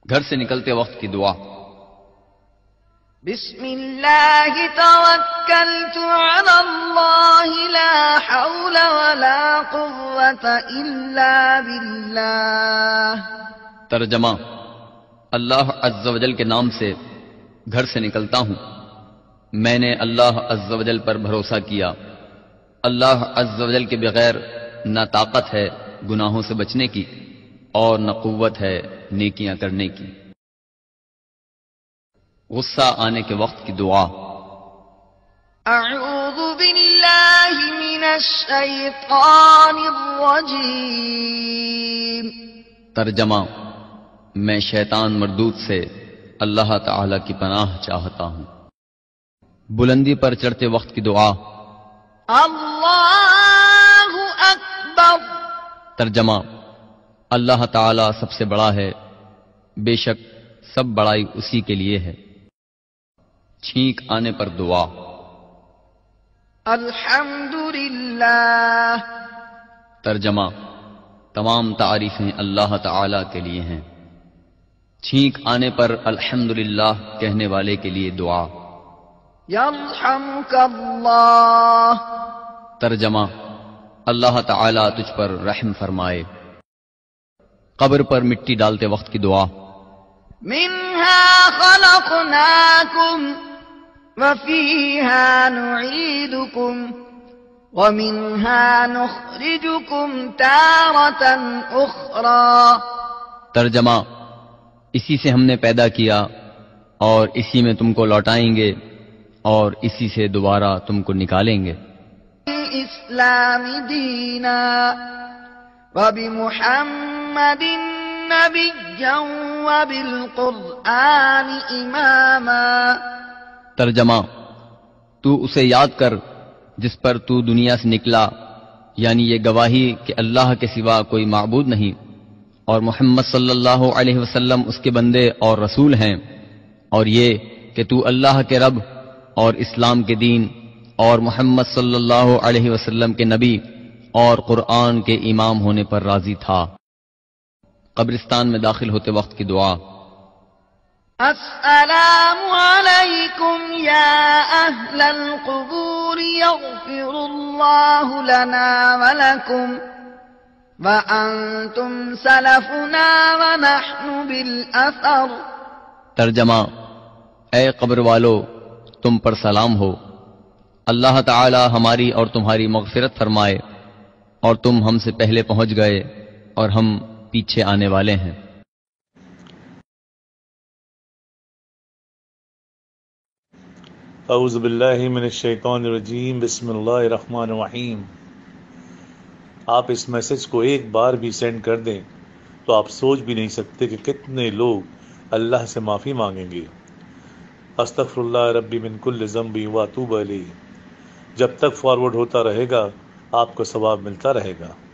گھر سے نکلتے وقت کی دعا۔ بسم اللہ توکلت علی اللہ لا حول ولا قوة الا باللہ۔ ترجمہ: اللہ عز و جل کے نام سے گھر سے نکلتا ہوں، میں نے اللہ عز و جل پر بھروسہ کیا۔ اللہ عز و جل کے بغیر نہ طاقت ہے گناہوں سے بچنے کی اور نہ قوت ہے نیکیاں کرنے کی۔ غصہ آنے کے وقت کی دعا۔ اعوذ باللہ من الشیطان الرجیم۔ ترجمہ: میں شیطان مردود سے اللہ تعالی کی پناہ چاہتا ہوں۔ بلندی پر چڑھتے وقت کی دعا۔ اللہ اکبر۔ ترجمہ: اللہ تعالی سب سے بڑا ہے، بے شک سب بڑائی اسی کے لیے ہے۔ چھینک آنے پر دعا۔ الحمدللہ۔ ترجمہ: تمام تعریفیں اللہ تعالی کے لیے ہیں۔ چھینک آنے پر الحمدللہ کہنے والے کے لیے دعا۔ یرحمک اللہ۔ ترجمہ: اللہ تعالی تجھ پر رحم فرمائے۔ قبر پر مٹی ڈالتے وقت کی دعا۔ منہا خلقناکم وفیہا نعیدکم ومنہا نخرجکم تارۃ اخری۔ ترجمہ: اسی سے ہم نے پیدا کیا اور اسی میں تم کو لوٹائیں گے اور اسی سے دوبارہ تم کو نکالیں گے۔ اسلام دینا وبمحمد نبیا وبالقرآن اماما۔ ترجمہ: تو اسے یاد کر جس پر تو دنیا سے نکلا، یعنی یہ گواہی کہ اللہ کے سوا کوئی معبود نہیں اور محمد صلی اللہ علیہ وسلم اس کے بندے اور رسول ہیں، اور یہ کہ تو اللہ کے رب اور اسلام کے دین اور محمد صلی اللہ علیہ وسلم کے نبی اور قرآن کے امام ہونے پر راضی تھا۔ قبرستان میں داخل ہوتے وقت کی دعا۔ السلام علیکم یا اہل القبور یغفر اللہ لنا ولکم وانتم سلفنا ونحن بالاثر۔ ترجمہ: اے قبر والو، تم پر سلام ہو، اللہ تعالی ہماری اور تمہاری مغفرت فرمائے، اور تم ہم سے پہلے پہنچ گئے اور ہم پیچھے آنے والے ہیں۔ اعوذ باللہ من الشیطان الرجیم، بسم اللہ الرحمن الرحیم۔ آپ اس میسج کو ایک بار بھی سینڈ کر دیں تو آپ سوچ بھی نہیں سکتے کہ کتنے لوگ اللہ سے معافی مانگیں گے۔ استغفر اللہ ربی من کل ذنب واتوب الیہ۔ جب تک فارورڈ ہوتا رہے گا آپ کو ثواب ملتا رہے گا۔